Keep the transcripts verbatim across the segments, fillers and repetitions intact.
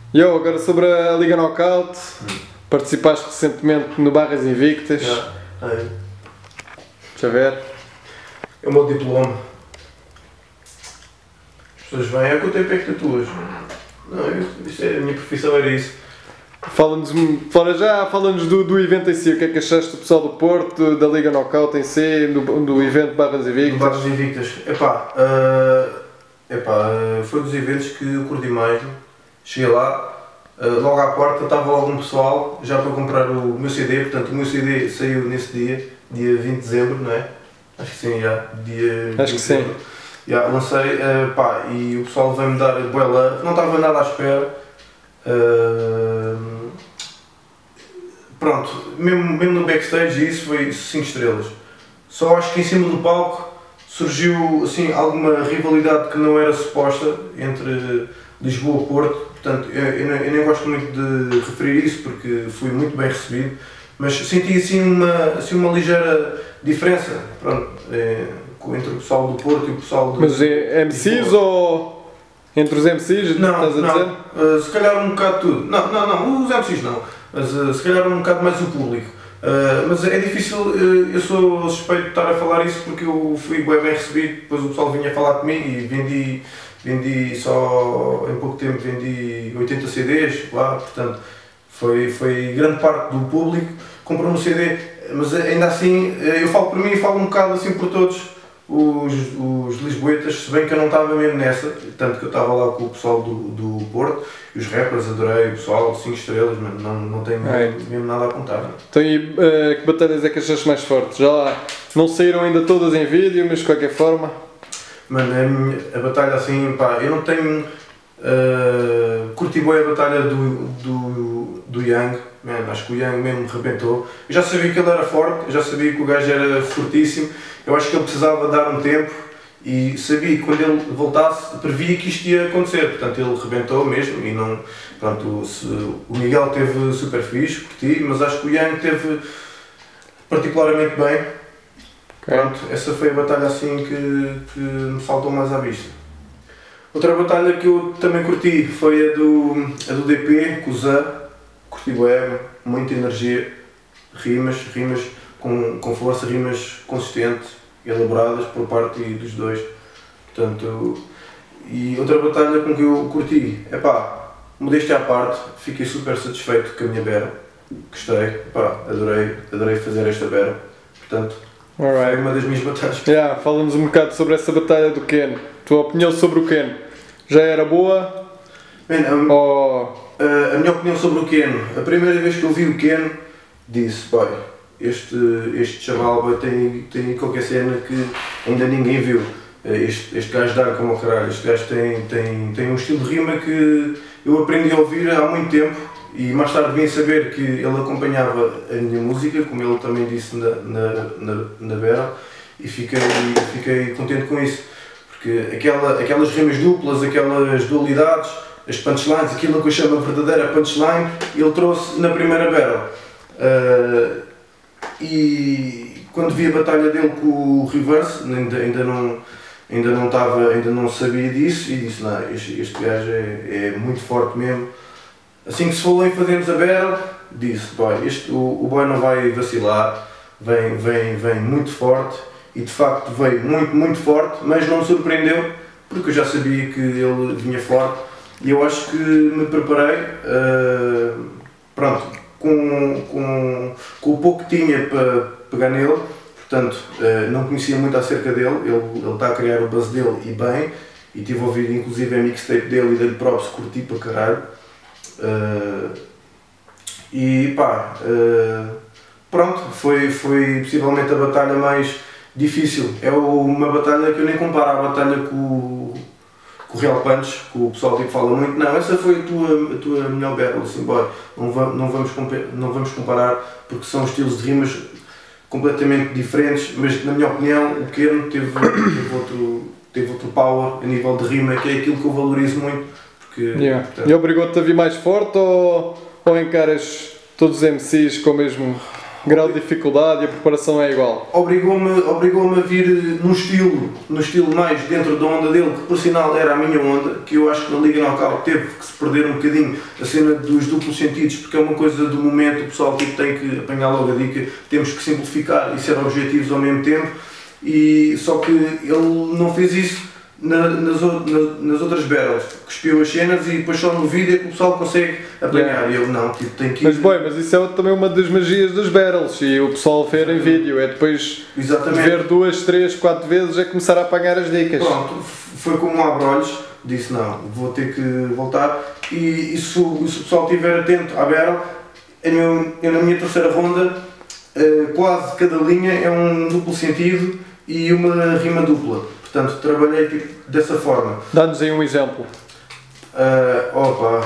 E eu, agora sobre a Liga Knockout, participaste recentemente no Barras Invictas. Já, é. Deixa eu ver. É o meu diploma. As pessoas vêm, é quanto tempo é que tatuas? Não, eu, isto é, a minha profissão era isso. Fala-nos, fala já, fala-nos do, do evento em si, o que é que achaste do pessoal do Porto, da Liga Knockout em si, do, do evento Barras Invictas? Do Barras Invictas. Epá, uh, epá uh, foi dos eventos que eu curti mais. Cheguei lá, uh, logo à porta estava logo um pessoal já para comprar o meu C D, portanto o meu C D saiu nesse dia, dia vinte de dezembro, não é? Acho que sim, já. Dia Acho que sim. Já, lancei, uh, pá, e o pessoal veio-me dar bué love, não estava nada à espera. Uh, pronto, mesmo, mesmo no backstage isso foi cinco estrelas. Só acho que em cima do palco surgiu assim, alguma rivalidade que não era suposta entre Lisboa e Porto. Portanto, eu, eu, eu nem gosto muito de referir isso porque fui muito bem recebido, mas senti assim uma, assim, uma ligeira diferença, pronto, é, entre o pessoal do Porto e o pessoal do... Mas é M Cs ou entre os M Cs? Não, estás a não, dizer? uh, se calhar um bocado tudo. Não, não, não, os M Cs não, mas uh, se calhar um bocado mais o público. Uh, mas é difícil, uh, eu sou suspeito de estar a falar isso porque eu fui bem, bem recebido, depois o pessoal vinha falar comigo e vendi, vendi só, em pouco tempo vendi oitenta C Ds lá, portanto foi, foi grande parte do público comprou um C D, mas ainda assim, eu falo por mim e falo um bocado assim por todos os, os lisboetas, se bem que eu não estava mesmo nessa, tanto que eu estava lá com o pessoal do, do Porto, e os rappers, adorei o pessoal, cinco estrelas, mas não, não tenho é. mesmo, mesmo nada a apontar. Então, e uh, que batalhas é que achaste mais fortes? Já lá não saíram ainda todas em vídeo, mas de qualquer forma? Mano, a, minha, a batalha assim, pá, eu não tenho... Uh, curti bem a batalha do, do, do Young, man, acho que o Young mesmo rebentou. Eu já sabia que ele era forte, eu já sabia que o gajo era fortíssimo, eu acho que ele precisava dar um tempo e sabia que quando ele voltasse, previa que isto ia acontecer, portanto ele rebentou mesmo e não, pronto, se, o Miguel teve super fixe, curti, mas acho que o Young teve particularmente bem. Okay. Pronto, essa foi a batalha assim que, que me saltou mais à vista. Outra batalha que eu também curti foi a do, a do D P, com o Zé, curti bué, muita energia, rimas, rimas com, com força, rimas consistentes, elaboradas por parte dos dois, portanto, e outra batalha com que eu curti, é pá, modéstia à parte, fiquei super satisfeito com a minha beira, gostei, pá, adorei, adorei fazer esta beira, portanto, Alright. foi uma das minhas batalhas. Yeah, fala-nos um bocado sobre essa batalha do Ken. Tua opinião sobre o Ken? Já era boa? Man, a, ou... a, a minha opinião sobre o Ken, a primeira vez que eu vi o Ken, disse, pai, este, este chaval vai, tem, tem qualquer cena que ainda ninguém viu. Este, este gajo dá como o caralho, este gajo tem, tem, tem um estilo de rima que eu aprendi a ouvir há muito tempo e mais tarde vim saber que ele acompanhava a minha música, como ele também disse na, na, na, na Bera, e fiquei, fiquei contente com isso, porque aquela, aquelas rimas duplas, aquelas dualidades, as punchlines, aquilo que eu chamo a verdadeira punchline, ele trouxe na primeira Battle. Uh, e quando vi a batalha dele com o Reverse, ainda, ainda, não, ainda, não tava, ainda não sabia disso e disse, não, este, este gajo é, é muito forte mesmo. Assim que se falou em fazermos a Battle, disse, boy, este, o, o boy não vai vacilar, vem, vem, vem muito forte e de facto veio muito, muito forte, mas não me surpreendeu porque eu já sabia que ele vinha forte e eu acho que me preparei, uh, pronto, com, com, com o pouco que tinha para pegar nele, portanto uh, não conhecia muito acerca dele, ele, ele está a criar o buzz dele e bem, e tive a ouvir inclusive a mixtape dele e dele props, curti para caralho. Uh, e pá, uh, pronto, foi, foi possivelmente a batalha mais difícil, é uma batalha que eu nem comparo à batalha com, com o Real Punch, que o pessoal tipo, fala muito, não, essa foi a tua, a tua melhor battle, assim, boy, não, va não, vamos não vamos comparar porque são estilos de rimas completamente diferentes, mas na minha opinião o Ken teve, teve, outro, teve outro power a nível de rima, que é aquilo que eu valorizo muito. Porque, yeah. portanto, e obrigou-te a vir mais forte ou, ou encaras todos os M Cs com o mesmo... grau de dificuldade e a preparação é igual? Obrigou-me obrigou-me a vir num estilo, no estilo mais dentro da onda dele, que por sinal era a minha onda, que eu acho que na Liga Knockout teve que se perder um bocadinho a cena dos duplos sentidos, porque é uma coisa do momento, o pessoal tipo, tem que apanhar logo a dica, temos que simplificar e ser objetivos ao mesmo tempo, e só que ele não fez isso na, nas, na, nas outras battles, cuspiu as cenas e depois só no vídeo é que o pessoal consegue apanhar, yeah. E eu não, tipo, tem que ir... Mas bem, mas isso é também uma das magias das battles e o pessoal ver em vídeo, é depois Exatamente. ver duas, três, quatro vezes é começar a apanhar as dicas. Pronto, foi como um abrolhos, disse não, vou ter que voltar e, e se, se o pessoal estiver atento à battle, eu, eu na minha terceira ronda, quase cada linha é um duplo sentido e uma rima dupla. Portanto, trabalhei tipo, dessa forma. Dá-nos aí um exemplo. Uh, opa,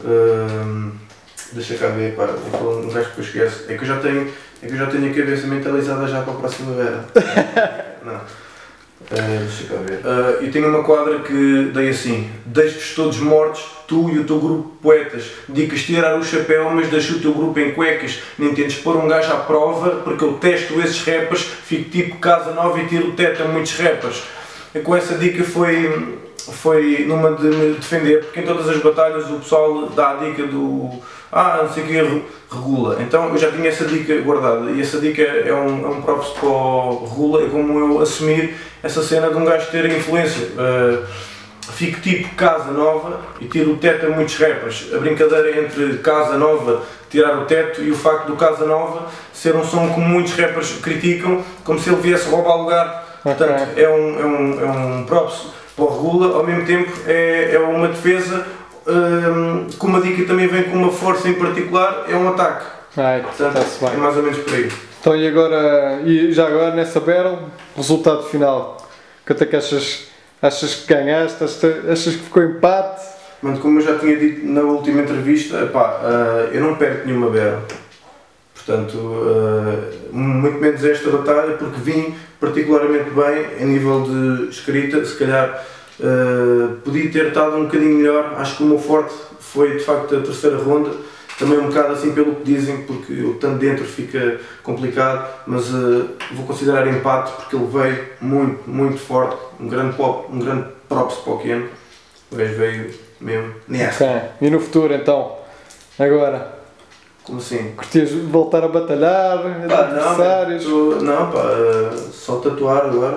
uh, deixa cá ver, pá, vou falar um gajo que eu esqueço. É que eu já tenho, é que eu já tenho a cabeça mentalizada já para a próxima vera. Não. Uh, deixa cá ver. Uh, eu tenho uma quadra que dei assim: deixo-vos todos mortos, tu e o teu grupo de poetas. Dicas tirar o chapéu, mas deixo o teu grupo em cuecas. Nem tentes pôr um gajo à prova, porque eu testo esses rappers. Fico tipo casa nova e tiro o teto a muitos rappers. E com essa dica foi, foi numa de me defender, porque em todas as batalhas o pessoal dá a dica do ah, não sei o que, regula. Então eu já tinha essa dica guardada e essa dica é um, é um props para o regula, é como eu assumir essa cena de um gajo ter influência. Uh, fico tipo casa nova e tiro o teto a muitos rappers. A brincadeira entre casa nova, tirar o teto e o facto do casa nova ser um som que muitos rappers criticam, como se ele viesse roubar lugar. Portanto, okay. é, um, é, um, é um props para o regula, ao mesmo tempo é, é uma defesa, um, com uma dica também vem com uma força em particular, é um ataque. Ai, portanto, é mais ou menos por aí. Então e agora, e já agora nessa battle, resultado final, quanto é que achas, achas que ganhaste, achas que ficou empate? Mano, como eu já tinha dito na última entrevista, epá, uh, eu não perco nenhuma battle. Portanto, uh, muito menos esta batalha, porque vim particularmente bem em nível de escrita, se calhar uh, podia ter estado um bocadinho melhor, acho que o meu forte foi de facto a terceira ronda, também um bocado assim pelo que dizem, porque eu estando dentro fica complicado, mas uh, vou considerar empate porque ele veio muito, muito forte, um grande, pop, um grande props para o Ken, o gajo veio mesmo nessa. Okay. E no futuro então, agora? Como assim? Curtias voltar a batalhar, pá, adversários? Não, não pá, só tatuar agora.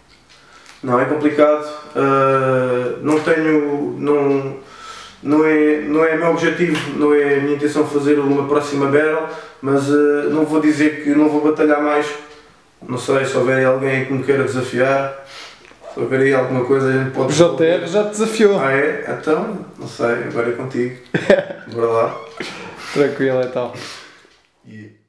Não, é complicado. Uh, não tenho. Não, não, é, não é meu objetivo, não é a minha intenção fazer uma próxima battle, mas uh, não vou dizer que não vou batalhar mais. Não sei, se houver alguém que me queira desafiar, se houver aí alguma coisa, a gente pode. O J R já te desafiou. Ah, é? Então, não sei, agora é contigo. Bora lá. Tranquilo então. Yeah.